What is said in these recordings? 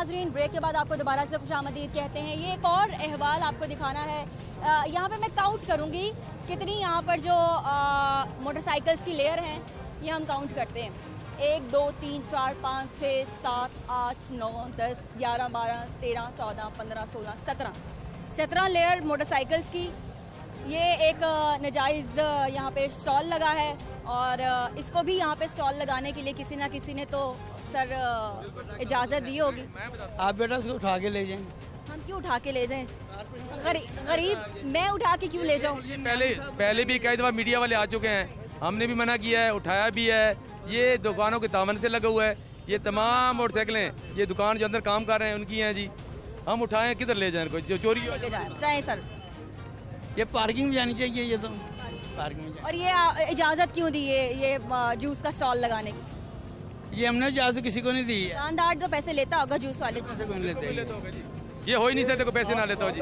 नाजरीन, ब्रेक के बाद आपको दोबारा से खुशामदीद कहते हैं। ये एक और अहवाल आपको दिखाना है। यहाँ पे मैं काउंट करूँगी कितनी यहाँ पर जो मोटरसाइकिल्स की लेयर हैं, ये हम काउंट करते हैं। 1 2 3 4 5 6 7 8 9 10 11 12 13 14 15 16 17 लेयर मोटरसाइकिल्स की। ये एक नजायज़ यहाँ पे स्टॉल लगा है और इसको भी यहाँ पे स्टॉल लगाने के लिए किसी ना किसी ने तो सर इजाज़त दी होगी। आप बेटा उसको उठा के ले जाएं। हम क्यों उठा के ले जाएं? गरीब मैं उठा के क्यों ले जाऊं? पहले भी कई दफ़ा मीडिया वाले आ चुके हैं, हमने भी मना किया है, उठाया भी है। ये दुकानों के तावन से लगा हुआ है। ये तमाम मोटरसाइकिलें ये दुकान जो अंदर काम कर रहे हैं उनकी हैं जी। हम उठाएं किधर ले जाएं? कोई जो चोरी जाए सर, ये पार्किंग में जानी चाहिए। ये तो पार्किंग में। और ये इजाज़त क्यों दी ये जूस का स्टॉल लगाने की? ये हमने इजाज़त किसी को नहीं दी है। दुकानदार तो पैसे लेता होगा जूस वाले पैसे कौन लेते हैं? ये हो ही नहीं सकते कोई पैसे ना लेता हो जी।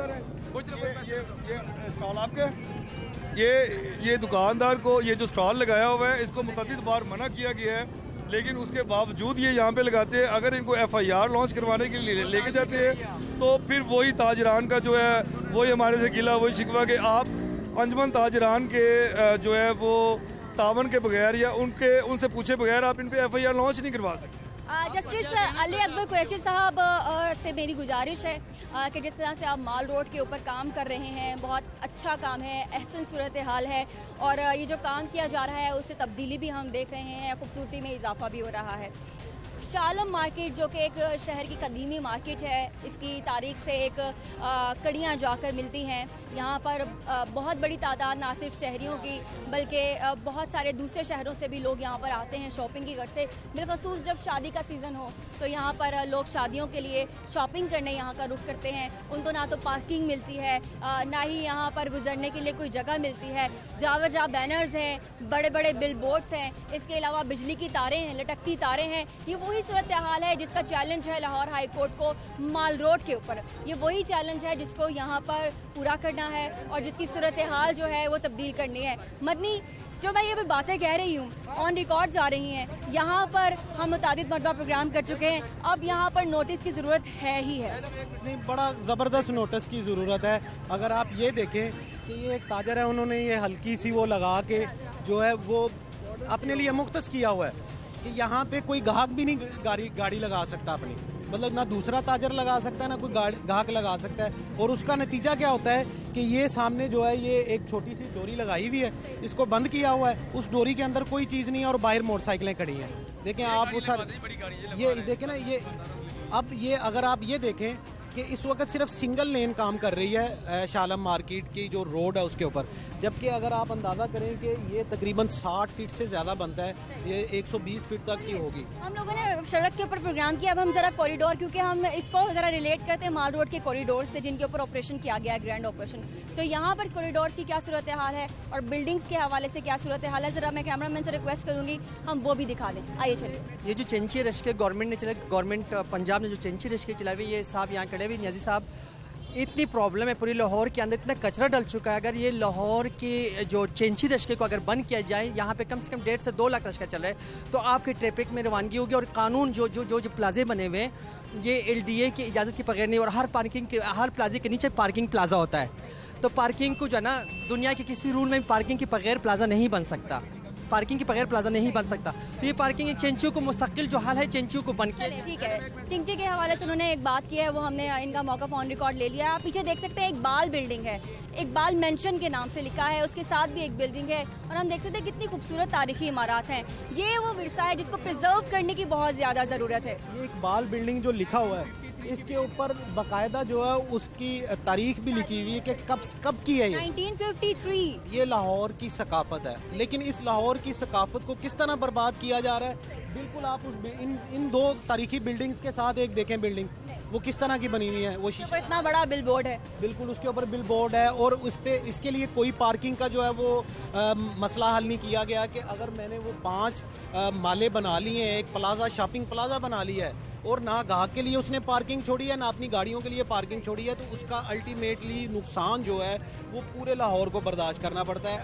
ये स्टॉल आपके, ये दुकानदार को ये जो स्टॉल लगाया हुआ है इसको मुतअद्दिद बार मना किया गया है, लेकिन उसके बावजूद ये यहाँ पे लगाते हैं। अगर इनको FIR लॉन्च करवाने के लिए लेके जाते हैं तो फिर वही ताजरान का जो है वही हमारे से गिला वही शिकवा के आप अंजमन ताजरान के जो है वो तावन के बगैर या उनसे पूछे बगैर आप इन पे FIR लॉन्च नहीं करवा सकते। जस्टिस अली अकबर कुरैशी साहब से मेरी गुजारिश है कि जिस तरह से आप माल रोड के ऊपर काम कर रहे हैं, बहुत अच्छा काम है, अहसन सूरत हाल है और ये जो काम किया जा रहा है उससे तब्दीली भी हम देख रहे हैं, खूबसूरती में इजाफा भी हो रहा है। शालम मार्केट जो कि एक शहर की कदीमी मार्केट है, इसकी तारीख से एक कड़ियाँ जाकर मिलती हैं। यहाँ पर बहुत बड़ी तादाद ना सिर्फ शहरियों की बल्कि बहुत सारे दूसरे शहरों से भी लोग यहाँ पर आते हैं शॉपिंग की गर्ज से। बिलखसूस जब शादी का सीज़न हो तो यहाँ पर लोग शादियों के लिए शॉपिंग करने यहाँ का रुख करते हैं। उनको ना तो पार्किंग मिलती है, ना ही यहाँ पर गुजरने के लिए कोई जगह मिलती है। जावजा बैनर्स हैं, बड़े बड़े बिल बोर्ड्स हैं, इसके अलावा बिजली की तारें हैं, लटकती तारें हैं। ये वही सूरत हाल है जिसका चैलेंज है लाहौर हाई कोर्ट को माल रोड के ऊपर। ये वही चैलेंज है जिसको यहाँ पर पूरा करना है और जिसकी सूरत हाल जो है वो तब्दील करनी है। मदनी, जो मैं ये भी बातें कह रही हूँ ऑन रिकॉर्ड जा रही हैं। यहाँ पर हम मुतादिद मरतबा प्रोग्राम कर चुके हैं, अब यहाँ पर नोटिस की ज़रूरत है ही है। नहीं, बड़ा ज़बरदस्त नोटिस की ज़रूरत है। अगर आप ये देखें कि ये एक ताजर है, उन्होंने ये हल्की सी वो लगा के जो है वो अपने लिए मुख्तस किया हुआ है कि यहाँ पे कोई ग्राहक भी नहीं गाड़ी लगा सकता अपनी, मतलब ना दूसरा ताजर लगा सकता है ना कोई ग्राहक लगा सकता है। और उसका नतीजा क्या होता है कि ये सामने जो है ये एक छोटी सी डोरी लगाई हुई है, इसको बंद किया हुआ है, उस डोरी के अंदर कोई चीज़ नहीं है और बाहर मोटरसाइकिलें खड़ी हैं। देखें आप उस ये देखें ना, ये अब ये अगर आप ये देखें कि इस वक्त सिर्फ सिंगल लेन काम कर रही है शालम मार्केट की जो रोड है उसके ऊपर, जबकि अगर आप अंदाज़ा करें कि ये तकरीबन 60 फीट से ज़्यादा बनता है, ये 120 फीट तक की होगी। हम लोगों ने सड़क के ऊपर प्रोग्राम किया, अब हम ज़रा कॉरिडोर, क्योंकि हम इसको ज़रा रिलेट करते हैं माल रोड के कॉरिडोर से जिनके ऊपर ऑपरेशन किया गया है, ग्रैंड ऑपरेशन। तो यहाँ पर कॉरिडोर की क्या सूरत हाल है और बिल्डिंग्स के हवाले से क्या सूरत हाल है, ज़रा मैं कैमरामैन से रिक्वेस्ट करूँगी हम वो भी दिखा दें। आइए चलिए। ये जो चेंची रश के गवर्नमेंट ने चला, गवर्नमेंट पंजाब ने जो चेंची रश के चलाए हुए, ये साहब यहाँ खड़े हुए न्याजी साहब, इतनी प्रॉब्लम है पूरी लाहौर के अंदर, इतना कचरा डल चुका है। अगर ये लाहौर के जो चेंची रश्के को अगर बंद किया जाए, यहाँ पे कम से कम 1.5 से 2 लाख रश्का चल रहा है, तो आपके ट्रैफिक में रवानगी होगी। और कानून जो प्लाजे बने हुए हैं ये LDA की इजाज़त के बगैर नहीं, और हर प्लाजे के नीचे पार्किंग प्लाजा होता है। तो पार्किंग को जो है ना, दुनिया के किसी रूल में पार्किंग के बगैर प्लाजा नहीं बन सकता, पार्किंग के बगैर प्लाजा नहीं बन सकता। तो ये पार्किंग चेंचियों को मुस्तकिल जो हाल है चेंचियों को बंद किया। ठीक है, चिंची के हवाले से उन्होंने एक बात की है, वो हमने इनका मौका ऑन रिकॉर्ड ले लिया है। आप पीछे देख सकते हैं इकबाल बिल्डिंग है, इकबाल मेंशन के नाम से लिखा है, उसके साथ भी एक बिल्डिंग है और हम देख सकते हैं कितनी खूबसूरत तारीखी इमारत हैं। ये वो विरसा है जिसको प्रिजर्व करने की बहुत ज़्यादा ज़रूरत है। ये इकबाल बिल्डिंग जो लिखा हुआ है इसके ऊपर बाकायदा जो है उसकी तारीख भी लिखी हुई है कि कब की है ये 1953। ये लाहौर की सकाफत है, लेकिन इस लाहौर की सकाफत को किस तरह बर्बाद किया जा रहा है। बिल्कुल आप उस इन 2 तारीखी बिल्डिंग्स के साथ एक देखें बिल्डिंग वो किस तरह की बनी हुई है, वो शीशे, इतना बड़ा बिल बोर्ड है, बिल्कुल उसके ऊपर बिल बोर्ड है और उस पे इसके लिए कोई पार्किंग का जो है वो मसला हल नहीं किया गया कि अगर मैंने वो 5 माले बना लिए हैं, एक प्लाजा शॉपिंग प्लाजा बना लिया है और ना ग्राहक के लिए उसने पार्किंग छोड़ी है ना अपनी गाड़ियों के लिए पार्किंग छोड़ी है, तो उसका अल्टीमेटली नुकसान जो है वो पूरे लाहौर को बर्दाश्त करना पड़ता है।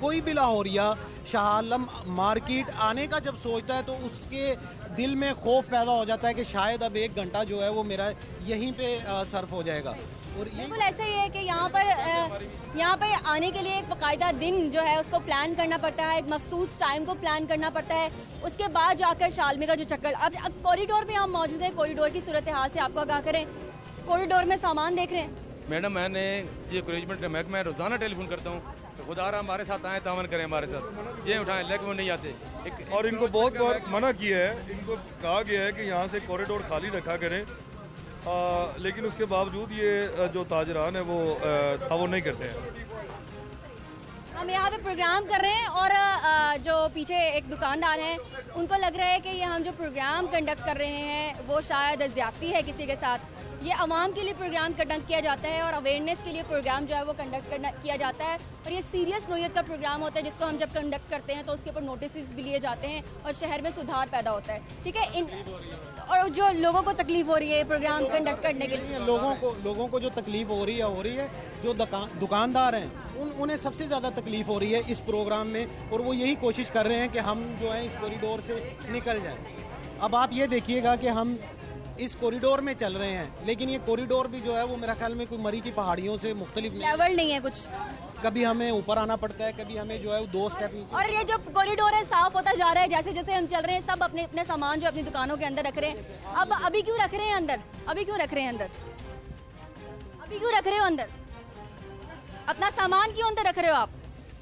कोई भी लाहौरिया शाह आलम मार्केट आने का जब सोचता है तो उसके दिल में खौफ पैदा हो जाता है कि शायद अब 1 घंटा जो है वो मेरा यहीं पे सर्फ हो जाएगा। और ये बिल्कुल ऐसा ही है कि यहाँ पर आने के लिए एक बाकायदा दिन जो है उसको प्लान करना पड़ता है, एक मखसूस टाइम को प्लान करना पड़ता है, उसके बाद जाकर शालमी का जो चक्कर। अब कॉरिडोर में हम मौजूद हैं, कॉरिडोर की सूरत हाल से आपको आगाह करें। कॉरिडोर में सामान देख रहे हैं मैडम, मैंने ये क्रेजमेंट का महकमा है, रोजाना टेलीफोन करता हूँ तो खुदा रहा हमारे साथ आए, तावन करें हमारे साथ, ये उठाएं, लेकिन वो नहीं आते। और इनको बहुत बार मना किया है, इनको कहा गया है कि यहाँ से कॉरिडोर खाली रखा करें, लेकिन उसके बावजूद ये जो ताजरान है वो तावन नहीं करते हैं। हम यहाँ पे प्रोग्राम कर रहे हैं और जो पीछे एक दुकानदार हैं उनको लग रहा है कि ये हम जो प्रोग्राम कंडक्ट कर रहे हैं वो शायद ज्यादती है किसी के साथ। ये आवाम के लिए प्रोग्राम कंडक्ट किया जाता है और अवेयरनेस के लिए प्रोग्राम जो है वो कंडक्ट किया जाता है, और ये सीरियस नोयत का प्रोग्राम होता है जिसको हम जब कंडक्ट करते हैं तो उसके ऊपर नोटिस भी लिए जाते हैं और शहर में सुधार पैदा होता है। ठीक है, और जो लोगों को तकलीफ हो रही है प्रोग्राम कंडक्ट करने के लिए, लोगों को जो तकलीफ हो रही है जो दुकानदार हैं उन्हें सबसे ज़्यादा तकलीफ हो रही है इस प्रोग्राम में, और वो यही कोशिश कर रहे हैं कि हम जो है इस कॉरिडोर से निकल जाएं। अब आप ये देखिएगा कि हम इस कॉरिडोर में चल रहे हैं, लेकिन ये कॉरिडोर भी जो है वो मेरा ख्याल में कोई मरी की पहाड़ियों से मुख्तलिफ लेवल नहीं है कुछ। कभी हमें ऊपर आना पड़ता है, कभी हमें जो है 2 स्टेप नीचे। और ये जो कॉरिडोर है साफ होता जा रहा है जैसे जैसे हम चल रहे हैं। सब अपने अपने सामान जो अपनी दुकानों के अंदर रख रहे हैं। अब अभी क्यों रख रहे हैं अंदर? अभी क्यों रख रहे हैं अंदर? अभी क्यों रख रहे हो अंदर? अपना सामान क्यों अंदर रख रहे हो आप?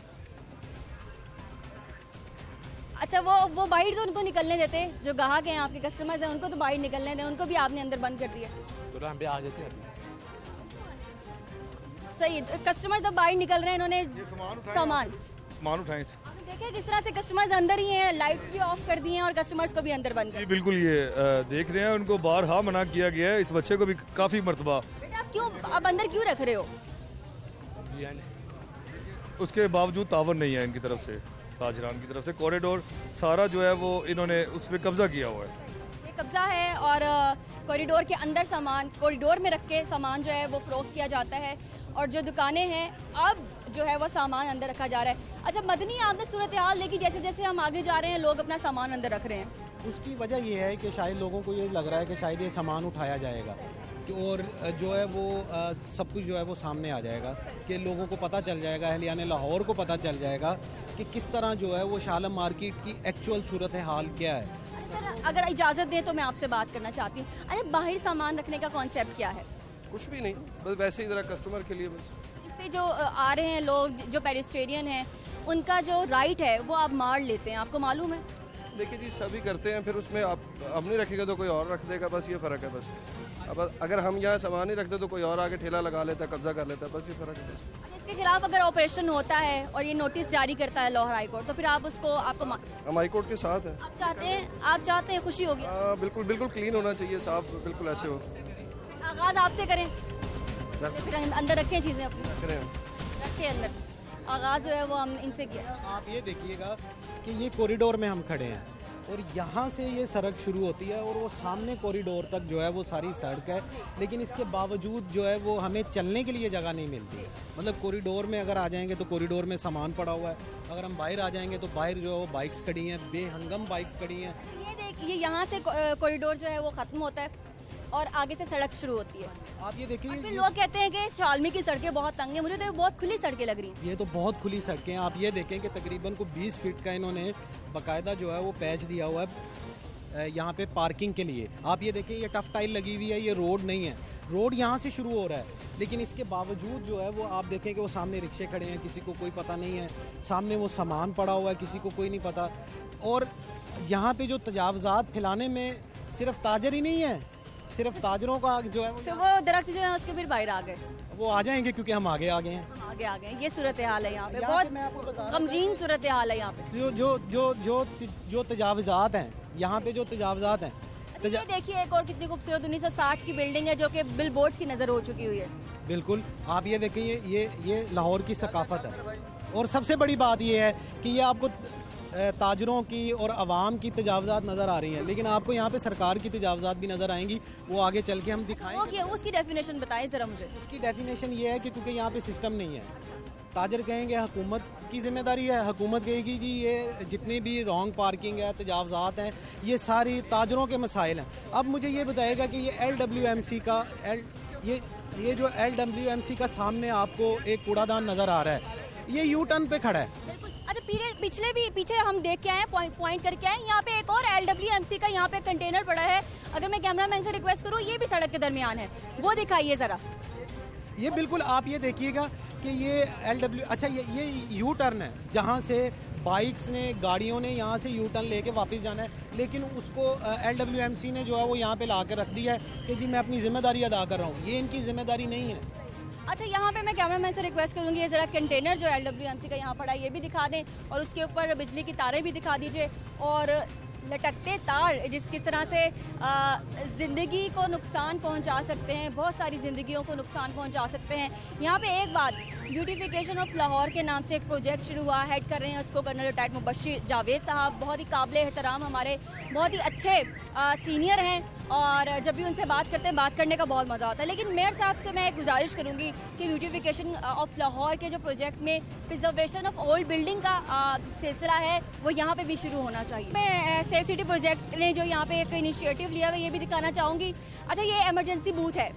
अच्छा, वो बाहर तो उनको निकलने देते, जो ग्राहक हैं आपके कस्टमर्स हैं उनको तो बाहर निकलने दें, उनको भी आपने अंदर बंद कर दिया। तो हम भी आ जाते हैं। सही, कस्टमर्स अब बाहर निकल रहे हैं, इन्होंने सामान उठाएं। आपने देखा किस तरह से कस्टमर्स अंदर ही हैं, लाइट्स भी ऑफ कर दी हैं और कस्टमर्स को भी अंदर बंद कर। बिल्कुल, ये देख रहे हैं, उनको बारहा मना किया गया है, इस बच्चे को भी काफी मरतबा। बेटा आप क्यों अब अंदर क्यों रख रहे हो? उसके बावजूद तावन नहीं है इनकी तरफ से, ताजरान की तरफ से। कॉरिडोर सारा जो है वो इन्होंने उस पर कब्जा किया हुआ है। ये कब्जा है और कॉरिडोर के अंदर सामान कॉरिडोर में रख के सामान जो है वो फरोख्त किया जाता है, और जो दुकानें हैं अब जो है वो सामान अंदर रखा जा रहा है। अच्छा मदनी, आपने सूरत हाल देखी, जैसे जैसे हम आगे जा रहे हैं लोग अपना सामान अंदर रख रहे हैं। उसकी वजह ये है कि शायद लोगों को ये लग रहा है कि शायद ये सामान उठाया जाएगा और जो है वो सब कुछ जो है वो सामने आ जाएगा, कि लोगों को पता चल जाएगा, अहलियाने लाहौर को पता चल जाएगा कि किस तरह जो है वो शाह आलम मार्केट की एक्चुअल सूरत हाल क्या है। सर अगर इजाज़त दें तो मैं आपसे बात करना चाहती हूँ। अरे बाहर सामान रखने का कॉन्सेप्ट क्या है? कुछ भी नहीं, बस वैसे ही जरा कस्टमर के लिए बस। इस पे जो आ रहे हैं लोग जो पेडिस्ट्रेरियन हैं उनका जो राइट है वो आप मार लेते हैं, आपको मालूम है? देखिए जी, सभी करते हैं, फिर उसमें आप हम नहीं रखेगा तो कोई और रख देगा, बस ये फ़र्क है। बस अब अगर हम यहाँ सामान नहीं रखते तो कोई और आगे ठेला लगा लेता है, कब्जा कर लेता है, बस ये फ़र्क है। बस इसके खिलाफ अगर ऑपरेशन होता है और ये नोटिस जारी करता है लाहौर हाई कोर्ट, तो फिर आप उसको हम हाई कोर्ट के साथ हैं। आप चाहते हैं खुशी होगी? बिल्कुल बिल्कुल क्लीन होना चाहिए, साफ, बिल्कुल ऐसे हो। आगाज आपसे करें, फिर अंदर रखें चीज़ें अपनी, रखें अंदर। आगाज जो है वो हम इनसे किया। आप ये देखिएगा कि ये कॉरिडोर में हम खड़े हैं और यहाँ से ये सड़क शुरू होती है और वो सामने कॉरिडोर तक जो है वो सारी सड़क है, लेकिन इसके बावजूद जो है वो हमें चलने के लिए जगह नहीं मिलती। मतलब कॉरिडोर में अगर आ जाएंगे तो कॉरिडोर में सामान पड़ा हुआ है, अगर हम बाहर आ जाएंगे तो बाहर जो है वो बाइक्स खड़ी हैं, बेहंगम बाइक्स खड़ी हैं। ये देखिए यहाँ से कॉरिडोर जो है वो ख़त्म होता है और आगे से सड़क शुरू होती है। आप ये देखिए, लोग कहते हैं कि शालमी की सड़कें बहुत तंग हैं, मुझे तो बहुत खुली सड़कें लग रही हैं। ये तो बहुत खुली सड़कें हैं। आप ये देखें कि तकरीबन को 20 फीट का इन्होंने बाकायदा जो है वो पैच दिया हुआ है यहाँ पे पार्किंग के लिए। आप ये देखें, ये टफ टाइल लगी हुई है, ये रोड नहीं है, रोड यहाँ से शुरू हो रहा है, लेकिन इसके बावजूद जो है वो आप देखें कि वो सामने रिक्शे खड़े हैं, किसी को कोई पता नहीं है, सामने वो सामान पड़ा हुआ है, किसी को कोई नहीं पता। और यहाँ पे जो तजावज़ात फैलाने में सिर्फ ताजर ही नहीं है, सिर्फ ताजरों का जो है वो दरख्त जो है उसके फिर बाहर आ गए, वो आ जाएंगे क्योंकि हम आगे आ गए हैं। हम आगे आ गए। ये सूरत हाल है यहाँ पे, बहुत गमगीन सूरत हाल है यहाँ पे। जो जो जो जो जो तजावज़ात हैं यहाँ पे, जो तजावज़ात हैं। ये देखिए एक और कितनी खूबसूरत 1960 की बिल्डिंग है जो कि बिल बोर्ड्स की नज़र हो चुकी हुई है। बिल्कुल, आप ये देखें, ये लाहौर की सकाफत है। और सबसे बड़ी बात ये है कि ये आपको ताजरों की और आवाम की तजावज़ात नज़र आ रही हैं, लेकिन आपको यहाँ पे सरकार की तजावज़ात भी नज़र आएंगी, वो आगे चल के हम दिखाएंगे। उसकी डेफिनेशन बताएं ज़रा मुझे। उसकी डेफिनेशन ये है कि क्योंकि यहाँ पे सिस्टम नहीं है, ताजर कहेंगे हुकूमत की जिम्मेदारी है, हुकूमत कहेगी जी ये जितनी भी रॉन्ग पार्किंग है, तजावज़ात हैं, ये सारी ताजरों के मसाइल हैं। अब मुझे ये बताएगा कि ये LWMC का ये जो LWMC का सामने आपको एक कूड़ादान नज़र आ रहा है, ये यू टर्न पे खड़ा है। अच्छा, पीछे हम देख के आए, पॉइंट करके आए, यहाँ पे एक और LWMC का यहाँ पे कंटेनर पड़ा है। अगर मैं कैमरामैन से रिक्वेस्ट करूँ, ये भी सड़क के दरमियान है, वो दिखाइए ज़रा। ये बिल्कुल आप ये देखिएगा कि ये अच्छा ये यू टर्न है, जहाँ से बाइक्स ने, गाड़ियों ने यहाँ से यू टर्न लेके वापस जाना है, लेकिन उसको LWMC ने जो है वो यहाँ पे ला के रख दिया है कि जी मैं अपनी जिम्मेदारी अदा कर रहा हूँ। ये इनकी जिम्मेदारी नहीं है। अच्छा, यहाँ पे मैं कैमरामैन से रिक्वेस्ट करूँगी, ये ज़रा कंटेनर जो LWMC का यहाँ पड़ा है ये भी दिखा दें, और उसके ऊपर बिजली की तारें भी दिखा दीजिए, और लटकते तार किस तरह से ज़िंदगी को नुकसान पहुंचा सकते हैं, बहुत सारी ज़िंदगियों को नुकसान पहुंचा सकते हैं। यहाँ पे एक बात, ब्यूटिफिकेशन ऑफ लाहौर के नाम से एक प्रोजेक्ट शुरू हुआ, हेड कर रहे हैं उसको कर्नल रिटायर्ड मुबश्शिर जावेद साहब, बहुत ही काबिल एहतराम, हमारे बहुत ही अच्छे सीनियर हैं, और जब भी उनसे बात करते हैं, बात करने का बहुत मज़ा आता है। लेकिन मेयर साहब से मैं एक गुजारिश करूँगी कि ब्यूटिफिकेशन ऑफ लाहौर के जो प्रोजेक्ट में प्रिजर्वेशन ऑफ ओल्ड बिल्डिंग का सिलसिला है वो यहाँ पे भी शुरू होना चाहिए। मैं सेफ सिटी प्रोजेक्ट ने जो यहाँ पे एक इनिशिएटिव लिया है ये भी दिखाना चाहूँगी। अच्छा, ये इमरजेंसी बूथ है,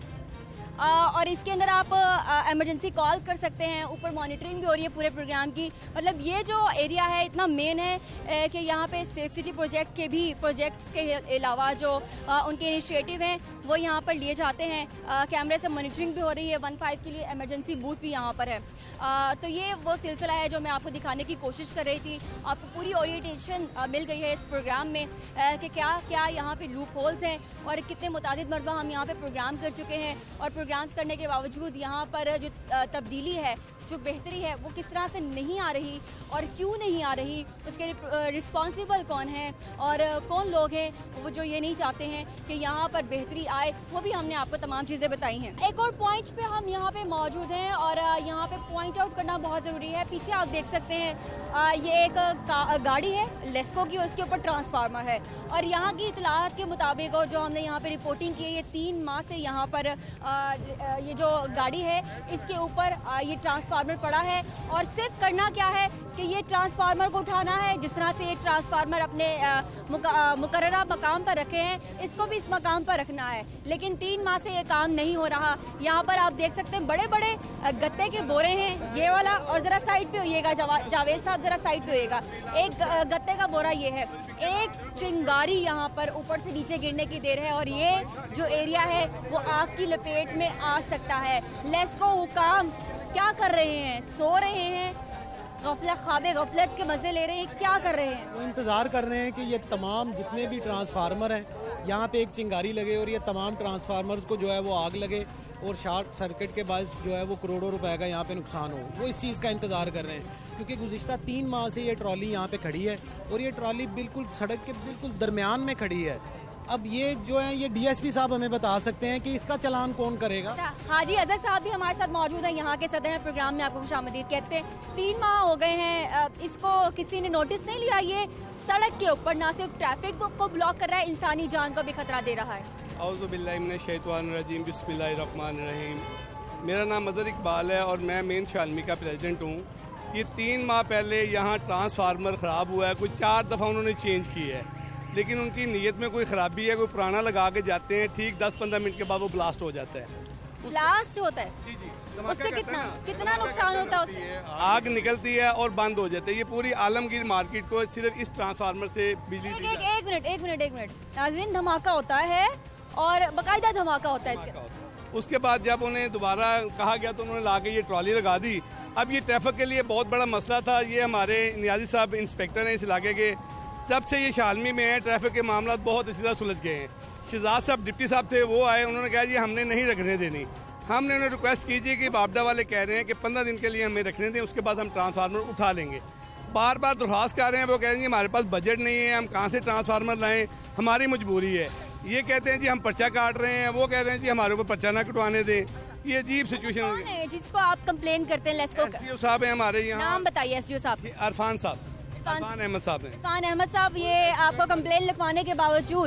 और इसके अंदर आप इमरजेंसी कॉल कर सकते हैं, ऊपर मॉनिटरिंग भी हो रही है पूरे प्रोग्राम की। मतलब ये जो एरिया है इतना मेन है कि यहाँ पे सेफ सिटी प्रोजेक्ट के भी प्रोजेक्ट्स के अलावा जो उनके इनिशिएटिव हैं वो यहाँ पर लिए जाते हैं। कैमरे से मॉनिटरिंग भी हो रही है, 15 के लिए इमरजेंसी बूथ भी यहाँ पर है। तो ये वो सिलसिला है जो मैं आपको दिखाने की कोशिश कर रही थी। आपको पूरी ओरिएंटेशन मिल गई है इस प्रोग्राम में कि क्या क्या यहाँ पे लूप होल्स हैं और कितने मुतादिद मरतबा हम यहाँ पे प्रोग्राम कर चुके हैं, और प्रोग्राम्स करने के बावजूद यहाँ पर जो तब्दीली है, जो बेहतरी है, वो किस तरह से नहीं आ रही और क्यों नहीं आ रही, उसके रिस्पॉन्सिबल कौन है और कौन लोग हैं वो जो ये नहीं चाहते हैं कि यहाँ पर बेहतरी आए, वो भी हमने आपको तमाम चीज़ें बताई हैं। एक और पॉइंट पे हम यहाँ पे मौजूद हैं और यहाँ पे पॉइंट आउट करना बहुत ज़रूरी है। पीछे आप देख सकते हैं ये एक गाड़ी है लेस्को की, उसके ऊपर ट्रांसफार्मर है, और यहाँ की इतलात के मुताबिक और जो हमने यहाँ पे रिपोर्टिंग की है, ये 3 माह से यहाँ पर ये जो गाड़ी है इसके ऊपर ये ट्रांसफार्मर पड़ा है, और सिर्फ करना क्या है कि ये ट्रांसफार्मर को उठाना है। जिस तरह से ये ट्रांसफार्मर अपने मुकर्ररा मकाम पर रखे हैं, इसको भी इस मकाम पर रखना है, लेकिन 3 माह से ये काम नहीं हो रहा। यहाँ पर आप देख सकते हैं बड़े बड़े गत्ते के बोरे हैं, ये वाला, और ज़रा साइड पे होइएगा जावेद साहब, ज़रा साइड पे होइएगा। एक गत्ते का बोरा ये है, एक चिंगारी यहाँ पर ऊपर से नीचे गिरने की देर है, और ये जो एरिया है वो आग की लपेट में आ सकता है। लेस्को हुकाम क्या कर रहे हैं? सो रहे हैं, गफलत के मजे ले रहे हैं, क्या कर रहे हैं? वो इंतज़ार कर रहे हैं कि ये तमाम जितने भी ट्रांसफार्मर हैं यहाँ पे एक चिंगारी लगे और ये तमाम ट्रांसफार्मर्स को जो है वो आग लगे और शॉर्ट सर्किट के बाद जो है वो करोड़ों रुपए का यहाँ पे नुकसान हो। वो इस चीज़ का इंतज़ार कर रहे हैं, क्योंकि गुज़िश्ता 3 माह से ये ट्रॉली यहाँ पे खड़ी है, और ये ट्रॉली बिल्कुल सड़क के बिल्कुल दरमियान में खड़ी है। अब ये जो है ये DSP साहब हमें बता सकते हैं कि इसका चालान कौन करेगा। हाजी अजहर साहब भी हमारे साथ मौजूद हैं, यहाँ के सदर हैं, प्रोग्राम में आपको खुशामदीद कहते हैं। 3 माह हो गए हैं, इसको किसी ने नोटिस नहीं लिया। ये सड़क के ऊपर ना सिर्फ ट्रैफिक को ब्लॉक कर रहा है, इंसानी जान को भी खतरा दे रहा है। औज़ु बिल्लाहि मिनश शैतानिर रजीम, बिस्मिल्लाहिर रहमानिर रहीम। मेरा नाम अज़हर इकबाल है और मैं मेन शालमी का प्रेसिडेंट हूँ। ये 3 माह पहले यहाँ ट्रांसफार्मर ख़राब हुआ है, कुछ 4 दफ़ा उन्होंने चेंज की है, लेकिन उनकी नीयत में कोई ख़राबी है, कोई पुराना लगा के जाते हैं, ठीक 10-15 मिनट के बाद वो ब्लास्ट हो जाता है। ब्लास्ट होता है? जी जी, उससे कितना नुकसान होता है? उससे आग निकलती है और बंद हो जाती है। ये पूरी आलमगीर मार्केट को सिर्फ इस ट्रांसफार्मर से बिजली एक मिनट नाज़रीन, धमाका होता है और बाकायदा धमाका होता है इसके। उसके बाद जब उन्हें दोबारा कहा गया तो उन्होंने ला के ये ट्रॉली लगा दी। अब ये ट्रैफिक के लिए बहुत बड़ा मसला था। ये हमारे नियाजी साहब इंस्पेक्टर हैं इस इलाके के, तब से ये शालमी में है, ट्रैफिक के मामला बहुत इसी तरह सुलझ गए हैं। शहजाद साहब डिप्टी साहब थे, वो आए, उन्होंने कहा जी हमने नहीं रखने देनी। हमने उन्हें रिक्वेस्ट की थी कि बाबदा वाले कह रहे हैं कि 15 दिन के लिए हमें रखने दें, उसके बाद हम ट्रांसफार्मर उठा लेंगे। बार बार दरख्वास्त कर रहे हैं, वो कह रहे हैं जी हमारे पास बजट नहीं है, हम कहाँ से ट्रांसफार्मर लाएँ, हमारी मजबूरी है। ये कहते हैं जी हम पर्चा काट रहे हैं, वो कह रहे हैं जी हमारे ऊपर पर्चा ना कटवाने दें। ये अजीब सिचुएशन है। जिसको आप कंप्लेन करते हैं लेस्को SDO साहब है हमारे यहाँ। नाम बताइए SDO साहब। इरफान साहब, इरफान अहमद साहब हैं। इरफान अहमद साहब, ये आपको कंप्लेन लिखवाने के बावजूद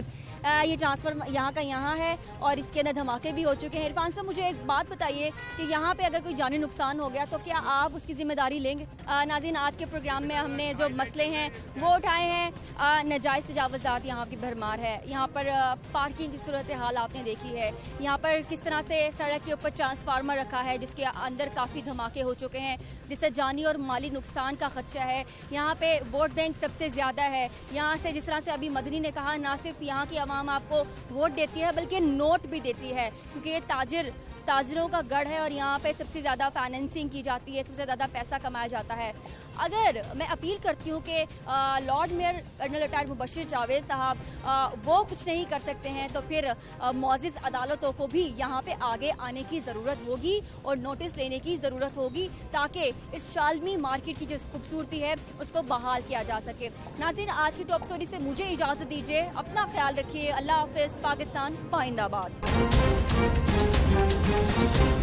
ये ट्रांसफर यहाँ का यहाँ है और इसके अंदर धमाके भी हो चुके हैं। इरफान साहब, मुझे एक बात बताइए कि यहाँ पे अगर कोई जानी नुकसान हो गया तो क्या आप उसकी जिम्मेदारी लेंगे? नाज़रीन, आज के प्रोग्राम में हमने जो मसले हैं वो उठाए हैं। नाजायज़ तजावुज़ात यहाँ की भरमार है, यहाँ पर पार्किंग की सूरत हाल आपने देखी है, यहाँ पर किस तरह से सड़क के ऊपर ट्रांसफार्मर रखा है जिसके अंदर काफ़ी धमाके हो चुके हैं जिससे जानी और माली नुकसान का खदशा है। यहाँ पे वोट बैंक सबसे ज़्यादा है। यहाँ से जिस तरह से अभी मदनी ने कहा, ना सिर्फ यहाँ की आवाम आपको वोट देती है बल्कि नोट भी देती है, क्योंकि ये ताजरों का गढ़ है और यहाँ पे सबसे ज़्यादा फाइनेंसिंग की जाती है, सबसे ज़्यादा पैसा कमाया जाता है। अगर मैं अपील करती हूँ कि lord mayor colonel retired Mubashir Javed साहब वो कुछ नहीं कर सकते हैं तो फिर मुअज़्ज़िज़ अदालतों को भी यहाँ पे आगे आने की ज़रूरत होगी और नोटिस लेने की ज़रूरत होगी ताकि इस शालमी मार्केट की जो खूबसूरती है उसको बहाल किया जा सके। नाज़रीन, आज की टॉप स्टोरी से मुझे इजाज़त दीजिए। अपना ख्याल रखिए। अल्लाह हाफ़िज़। पाकिस्तान पाइंदाबाद।